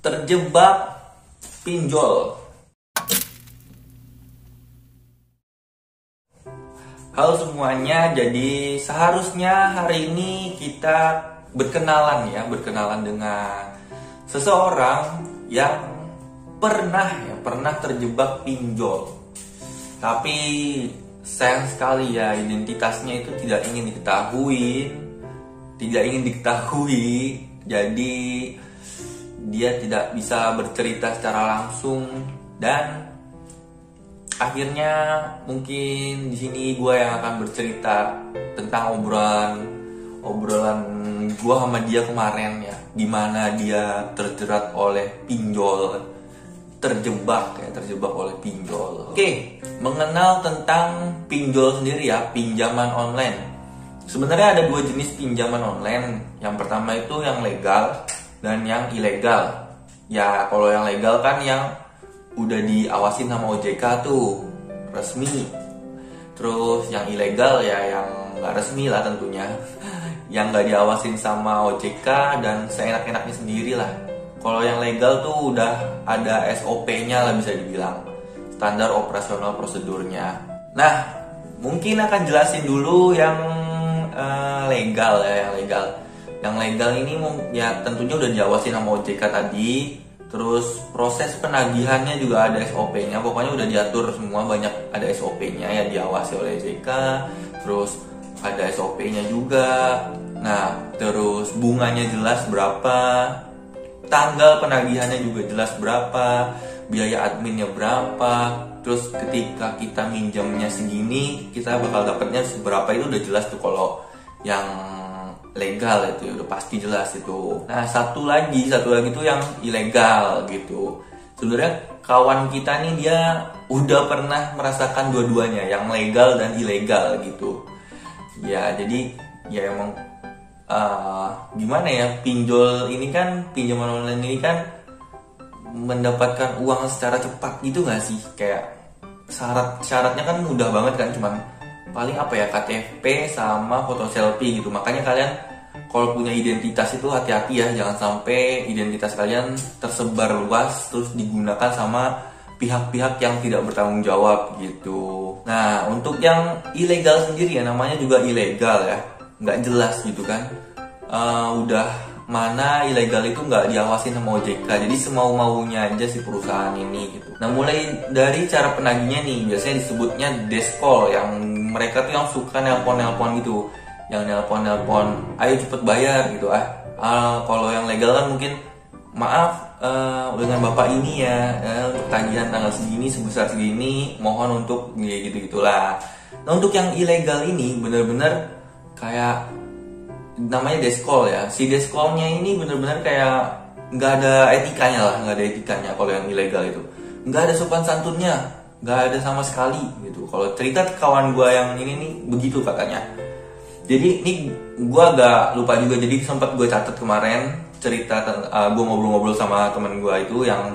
Terjebak pinjol. Halo semuanya, jadi seharusnya hari ini kita berkenalan dengan seseorang yang pernah terjebak pinjol. Tapi sayang sekali ya, identitasnya itu tidak ingin diketahui. Jadi dia tidak bisa bercerita secara langsung, dan akhirnya mungkin di sini gue yang akan bercerita tentang obrolan gue sama dia kemarin ya, gimana dia terjerat oleh pinjol, terjebak oleh pinjol. Oke, mengenal tentang pinjol sendiri ya, pinjaman online. Sebenarnya ada dua jenis pinjaman online. Yang pertama itu yang legal dan yang ilegal. Ya kalau yang legal kan yang udah diawasin sama OJK tuh, resmi. Terus yang ilegal ya yang nggak resmi lah tentunya, yang nggak diawasin sama OJK dan seenak-enaknya sendiri lah. Kalau yang legal tuh udah ada SOP-nya lah, bisa dibilang standar operasional prosedurnya. Nah, mungkin akan jelasin dulu yang legal ya, yang legal ini ya tentunya udah diawasin sama OJK tadi. Terus proses penagihannya juga ada SOP-nya, pokoknya udah diatur semua, banyak ada SOP-nya ya, diawasi oleh OJK. Terus ada SOP-nya juga. Nah, terus bunganya jelas berapa, tanggal penagihannya juga jelas berapa, biaya adminnya berapa, terus ketika kita minjamnya segini, kita bakal dapatnya seberapa, itu udah jelas tuh kalau yang legal itu udah pasti jelas itu. Nah, satu lagi tuh yang ilegal gitu. Sebenarnya kawan kita nih dia udah pernah merasakan dua-duanya, yang legal dan ilegal gitu. Ya, jadi ya emang gimana ya, pinjol ini kan, pinjaman online ini kan mendapatkan uang secara cepat gitu gak sih? Kayak syaratnya kan mudah banget kan, cuman paling KTP sama foto selfie gitu. Makanya kalian kalau punya identitas itu hati-hati ya, jangan sampai identitas kalian tersebar luas terus digunakan sama pihak-pihak yang tidak bertanggung jawab gitu. Nah, untuk yang ilegal sendiri ya, namanya juga ilegal ya, nggak jelas gitu kan. Udah mana ilegal itu nggak diawasin sama OJK, jadi semau-maunya aja si perusahaan ini gitu. Nah, mulai dari cara penagihnya nih, biasanya disebutnya deskol, yang mereka tuh yang suka nelpon gitu, yang nelpon, ayo cepet bayar gitu kalau yang legal kan mungkin, maaf dengan bapak ini ya, untuk tagihan tanggal segini sebesar segini, mohon untuk gitu-gitulah. Nah, untuk yang ilegal ini bener-bener kayak namanya deskol ya. Si deskolnya ini bener-bener kayak nggak ada etikanya kalau yang ilegal itu nggak ada sopan santunnya, nggak ada sama sekali gitu. Kalau cerita kawan gue yang ini nih begitu katanya. Jadi ini gue agak lupa juga, jadi sempat gue catat kemarin cerita gue ngobrol-ngobrol sama temen gue itu yang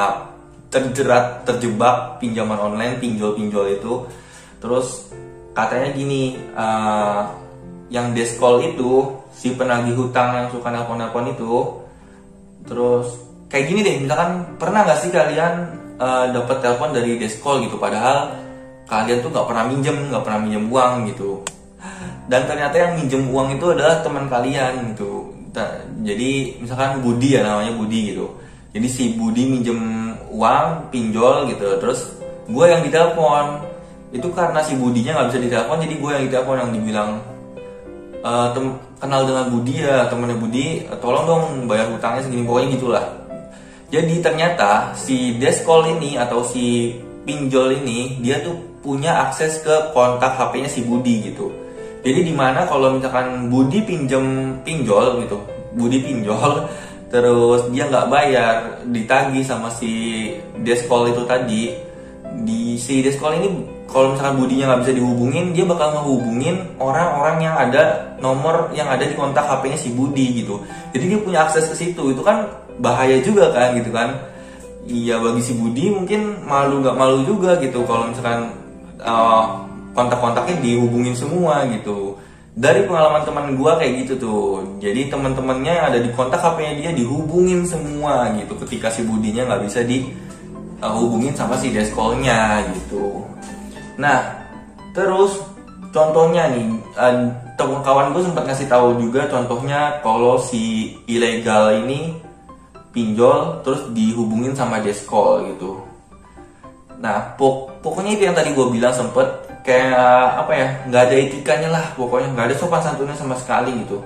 terjebak pinjaman online, pinjol itu. Terus katanya gini, yang deskol itu, si penagih hutang yang suka nelpon itu, terus kayak gini deh, misalkan pernah gak sih kalian dapat telepon dari deskol gitu, padahal kalian tuh gak pernah minjem uang gitu, dan ternyata yang minjem uang itu adalah teman kalian gitu. Jadi misalkan Budi ya, namanya Budi gitu, jadi si Budi minjem uang, pinjol gitu, terus gue yang ditelepon. Itu karena si Budinya gak bisa ditelepon, jadi gue yang ditelepon, yang dibilang kenal dengan Budi ya, temennya Budi, tolong dong bayar hutangnya segini, pokoknya gitulah. Jadi ternyata si deskol ini atau si pinjol ini, dia tuh punya akses ke kontak HP-nya si Budi gitu. Jadi dimana kalau misalkan Budi pinjol gitu, Budi pinjol terus dia nggak bayar, ditagih sama si deskol itu tadi, si deskol ini kalau misalkan Budinya nggak bisa dihubungin, dia bakal ngehubungin orang-orang yang ada nomor yang ada di kontak HP-nya si Budi gitu. Jadi dia punya akses ke situ. Itu kan bahaya juga kan gitu kan. Iya, bagi si Budi mungkin malu nggak malu juga gitu kalau misalkan kontak-kontaknya dihubungin semua gitu. Dari pengalaman teman gue kayak gitu tuh. Jadi teman-temannya ada di kontak HP-nya dia dihubungin semua gitu. Ketika si Budinya nggak bisa dihubungin sama si Deskolnya gitu. Nah, terus contohnya nih, teman kawan gue sempat ngasih tahu juga contohnya kalau si ilegal ini pinjol terus dihubungin sama Deskol gitu. Nah, pokoknya itu yang tadi gue bilang sempet kayak apa ya, nggak ada etikanya lah, pokoknya nggak ada sopan santunnya sama sekali gitu.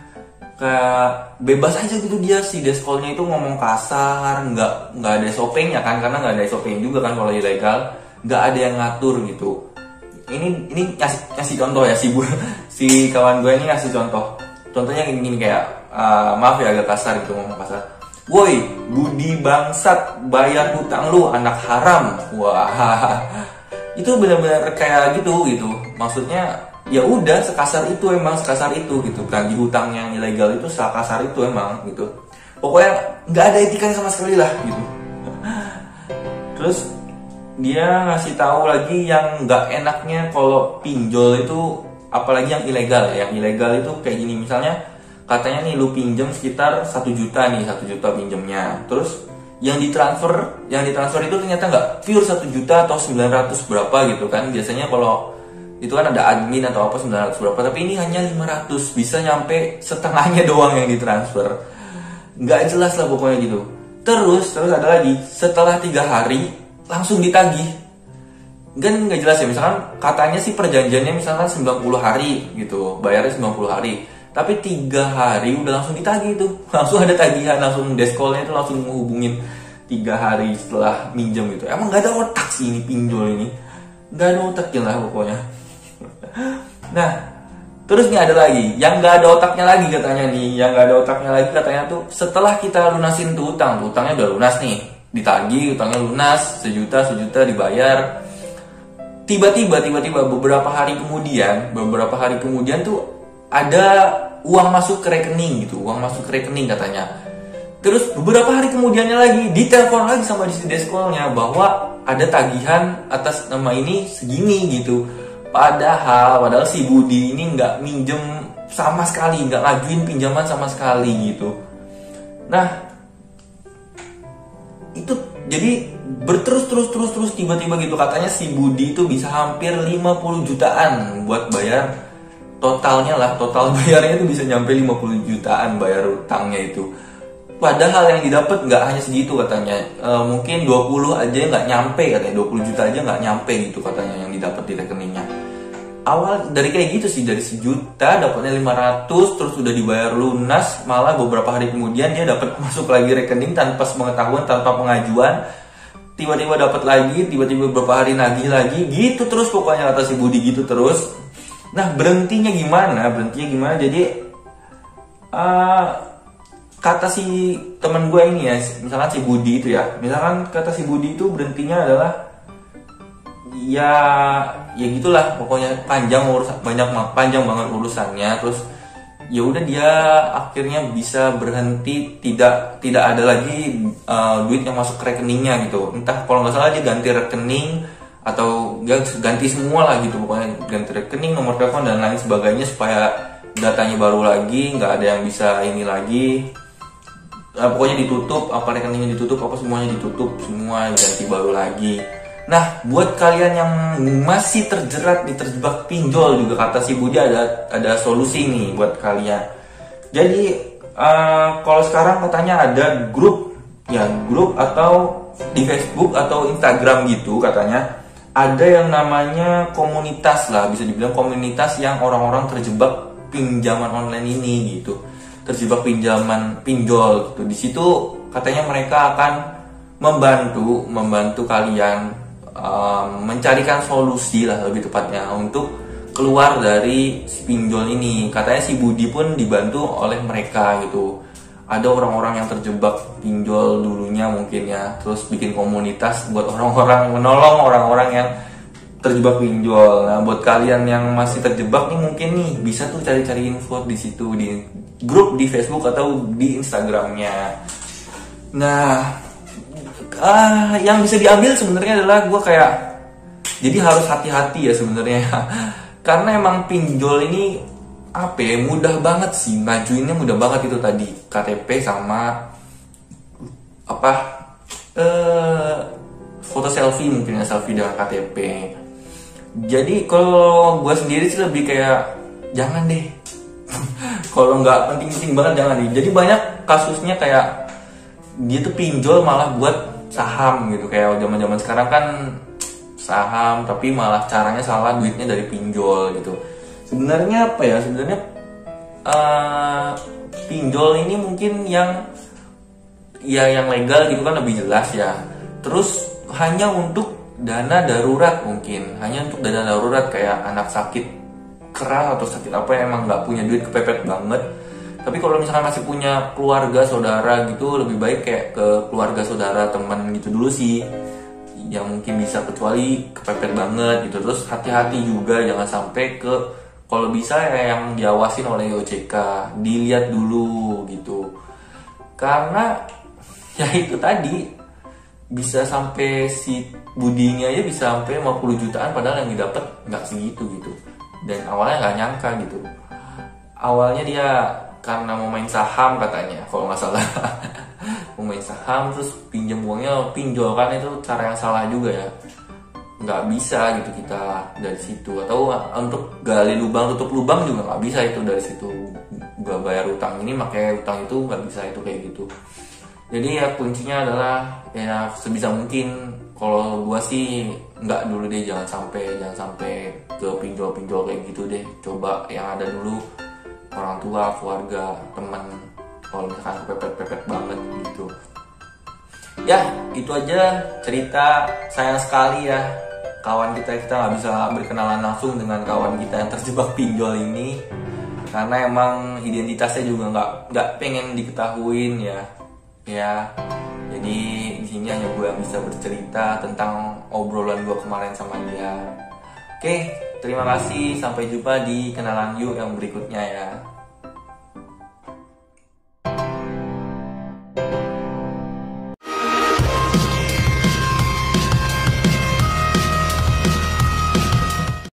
Kayak bebas aja gitu dia, si Deskolnya itu ngomong kasar, nggak ada SOP-nya kan, karena nggak ada SOP-nya juga kan kalau ilegal, nggak ada yang ngatur gitu. Ini ngasih contoh ya, si kawan gue ini ngasih contoh. Contohnya gini kayak maaf ya agak kasar gitu, ngomong kasar. Woi, Budi bangsat, bayar hutang lu anak haram. Wah, itu benar-benar kayak gitu. Maksudnya ya udah sekasar itu, emang sekasar itu gitu. Tagih hutang yang ilegal itu sekasar itu emang gitu. Pokoknya nggak ada etikanya sama sekali lah gitu. Terus dia ngasih tahu lagi yang nggak enaknya kalau pinjol itu, apalagi yang ilegal ya. Yang ilegal itu kayak gini, misalnya katanya nih lu pinjem sekitar 1 juta nih, 1 juta pinjemnya. Terus yang ditransfer itu ternyata nggak pure 1 juta atau 900 berapa gitu kan. Biasanya kalau itu kan ada admin atau apa 900 berapa, tapi ini hanya 500, bisa nyampe setengahnya doang yang ditransfer. Nggak jelas lah pokoknya gitu. Terus ada lagi, setelah 3 hari langsung ditagih. Kan nggak jelas ya, misalkan katanya sih perjanjiannya misalkan 90 hari gitu, bayarnya 90 hari. Tapi 3 hari udah langsung ditagih tuh, langsung ada tagihan, langsung Deskolnya itu langsung menghubungin 3 hari setelah minjem gitu. Emang nggak ada otak sih ini pinjol ini, nggak ada otaknya lah pokoknya. Nah, terus nih ada lagi yang nggak ada otaknya lagi katanya nih, yang nggak ada otaknya lagi katanya tuh setelah kita lunasin tuh utangnya udah lunas nih, ditagih utangnya lunas 1 juta dibayar. Tiba-tiba beberapa hari kemudian tuh ada uang masuk ke rekening gitu, uang masuk ke rekening katanya. Terus beberapa hari kemudiannya lagi ditelepon lagi sama si Deskolnya bahwa ada tagihan atas nama ini segini gitu. Padahal si Budi ini nggak minjem sama sekali, nggak ngajuin pinjaman sama sekali gitu. Nah, itu jadi berterus tiba-tiba gitu katanya si Budi itu bisa hampir 50 jutaan buat bayar. Total bayarnya itu bisa nyampe 50 jutaan bayar utangnya itu. Padahal yang didapat nggak hanya segitu katanya, mungkin 20 aja nggak nyampe katanya, 20 juta aja nggak nyampe gitu katanya yang didapat di rekeningnya. Awal dari kayak gitu sih, dari 1 juta dapatnya 500, terus udah dibayar lunas, malah beberapa hari kemudian dia dapat masuk lagi rekening tanpa pengetahuan, tanpa pengajuan. Tiba-tiba dapat lagi, tiba-tiba beberapa hari nagih lagi, gitu terus pokoknya kata si Budi gitu terus. Nah, berhentinya gimana? Jadi kata si teman gue ini ya, misalkan si Budi itu ya, misalkan kata si Budi itu berhentinya adalah ya gitulah pokoknya, panjang banget urusannya. Terus ya udah dia akhirnya bisa berhenti, tidak ada lagi duit yang masuk ke rekeningnya gitu. Entah kalau nggak salah dia ganti rekening atau ganti semua lah gitu, pokoknya ganti rekening, nomor telepon dan lain sebagainya supaya datanya baru lagi, nggak ada yang bisa ini lagi. Pokoknya ditutup, apa rekeningnya ditutup, apa semuanya ditutup, semua ganti baru lagi. Nah, buat kalian yang masih terjebak pinjol juga kata si Budi ada solusi nih buat kalian. Jadi kalau sekarang katanya ada grup atau di Facebook atau Instagram gitu katanya. Ada yang namanya komunitas lah, bisa dibilang komunitas yang orang-orang terjebak pinjaman online ini gitu, terjebak pinjol gitu. Di situ katanya mereka akan membantu kalian mencarikan solusi lah lebih tepatnya untuk keluar dari si pinjol ini. Katanya si Budi pun dibantu oleh mereka gitu. Ada orang-orang yang terjebak pinjol dulunya mungkin ya, terus bikin komunitas buat menolong orang-orang yang terjebak pinjol. Nah, buat kalian yang masih terjebak nih mungkin nih bisa tuh cari-cari info di situ, di grup di Facebook atau di Instagramnya. Nah, yang bisa diambil sebenarnya adalah gue kayak jadi harus hati-hati ya sebenarnya. Karena emang pinjol ini apa ya, mudah banget sih ngajuinnya, mudah banget itu tadi KTP sama apa foto selfie, mungkin ya selfie dengan KTP. Jadi kalau gue sendiri sih lebih kayak jangan deh. Kalau nggak penting-penting banget jangan deh. Jadi banyak kasusnya kayak dia tuh pinjol malah buat saham gitu, kayak zaman-zaman sekarang kan saham tapi malah caranya salah, duitnya dari pinjol gitu. Sebenarnya apa ya, sebenarnya pinjol ini mungkin yang legal gitu kan lebih jelas ya. Terus hanya untuk dana darurat, mungkin hanya untuk dana darurat kayak anak sakit keras atau sakit apa yang emang nggak punya duit, kepepet banget. Tapi kalau misalkan masih punya keluarga saudara gitu, lebih baik kayak ke keluarga saudara teman gitu dulu sih yang mungkin bisa, kecuali kepepet banget gitu. Terus hati-hati juga jangan sampai ke, kalau bisa ya yang diawasin oleh OJK, dilihat dulu gitu. Karena ya itu tadi bisa sampai si Budi ini aja bisa sampai 50 jutaan padahal yang didapat nggak segitu gitu. Dan awalnya nggak nyangka gitu. Awalnya dia karena mau main saham katanya, kalau nggak salah. Mau main saham terus pinjam uangnya pinjol, kan itu cara yang salah juga ya. Nggak bisa gitu kita dari situ. Atau untuk gali lubang tutup lubang juga nggak bisa itu dari situ. Gak bayar utang ini pakai utang itu, nggak bisa itu kayak gitu. Jadi ya kuncinya adalah ya sebisa mungkin, kalau gua sih nggak dulu deh, jangan sampai ke pinjol kayak gitu deh. Coba yang ada dulu orang tua, keluarga, teman. Kalau misalkan pepet banget gitu. Ya itu aja cerita, sayang sekali ya kawan kita nggak bisa berkenalan langsung dengan kawan kita yang terjebak pinjol ini, karena emang identitasnya juga nggak pengen diketahuin ya. Jadi di sini hanya gue yang bisa bercerita tentang obrolan gue kemarin sama dia. Oke, terima kasih, sampai jumpa di kenalan yuk yang berikutnya ya.